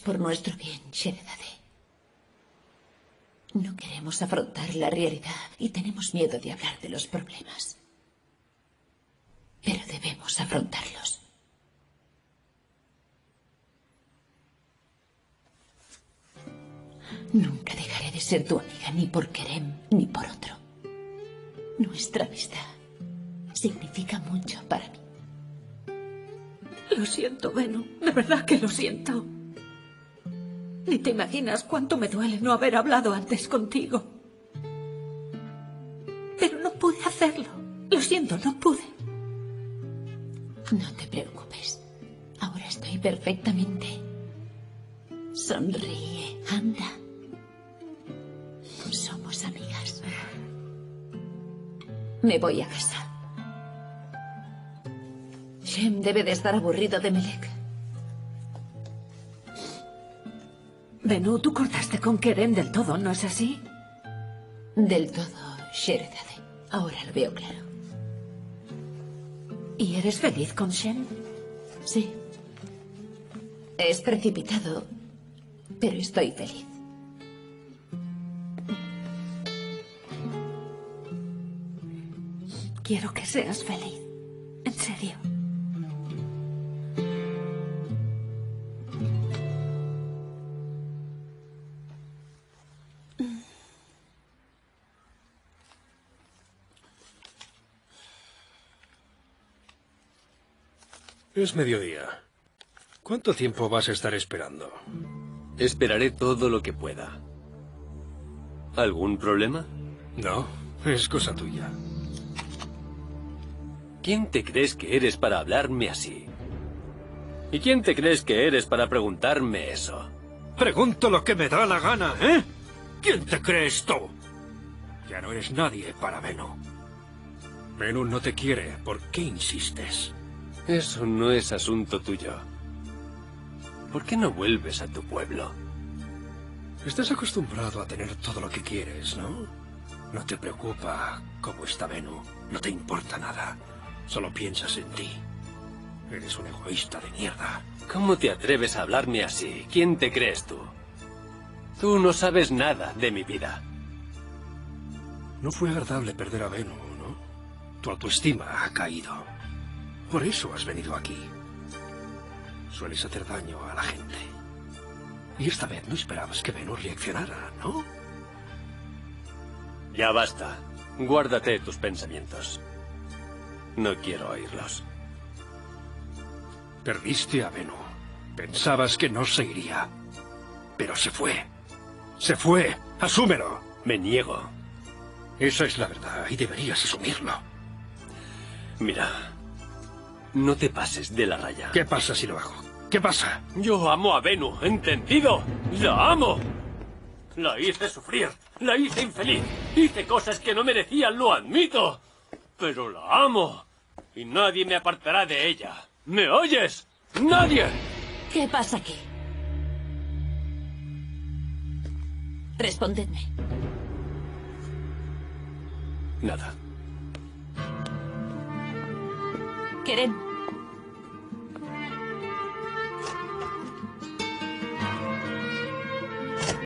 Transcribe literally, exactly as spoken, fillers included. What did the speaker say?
por nuestro bien, Sheredade. No queremos afrontar la realidad y tenemos miedo de hablar de los problemas. Pero debemos afrontarlos. Nunca dejaré de ser tu amiga, ni por Kerem, ni por otro. Nuestra amistad significa mucho para mí. Lo siento, Venu. De verdad que lo siento. Ni te imaginas cuánto me duele no haber hablado antes contigo. Pero no pude hacerlo. Lo siento, no pude. No te preocupes. Ahora estoy perfectamente. Sonríe, anda. Somos amigas. Me voy a casa. Shem debe de estar aburrido de Melek. Venu, tú cortaste con Kerem del todo, ¿no es así? Del todo, Sheredade. Ahora lo veo claro. ¿Y eres feliz con Shem? Sí. Es precipitado, pero estoy feliz. Quiero que seas feliz. En serio. Es mediodía. ¿Cuánto tiempo vas a estar esperando? Esperaré todo lo que pueda. ¿Algún problema? No, es cosa tuya. ¿Quién te crees que eres para hablarme así? ¿Y quién te crees que eres para preguntarme eso? Pregunto lo que me da la gana, ¿eh? ¿Quién te crees tú? Ya no eres nadie para Venu. Venu no te quiere. ¿Por qué insistes? Eso no es asunto tuyo. ¿Por qué no vuelves a tu pueblo? Estás acostumbrado a tener todo lo que quieres, ¿no? No te preocupa cómo está Venu. No te importa nada. Solo piensas en ti. Eres un egoísta de mierda. ¿Cómo te atreves a hablarme así? ¿Quién te crees tú? Tú no sabes nada de mi vida. No fue agradable perder a Venu, ¿no? Tu autoestima ha caído. Por eso has venido aquí. Sueles hacer daño a la gente. Y esta vez no esperabas que Venu reaccionara, ¿no? Ya basta. Guárdate tus pensamientos. No quiero oírlos. Perdiste a Venu. Pensabas que no se iría. Pero se fue. Se fue. Asúmelo. Me niego. Esa es la verdad y deberías asumirlo. Mira, no te pases de la raya. ¿Qué pasa si lo hago? ¿Qué pasa? Yo amo a Venu, ¿entendido? ¡La amo! La hice sufrir, la hice infeliz. Hice cosas que no merecían, lo admito. Pero la amo. Y nadie me apartará de ella. ¿Me oyes? ¡Nadie! ¿Qué pasa aquí? Respondedme. Nada. Kerem.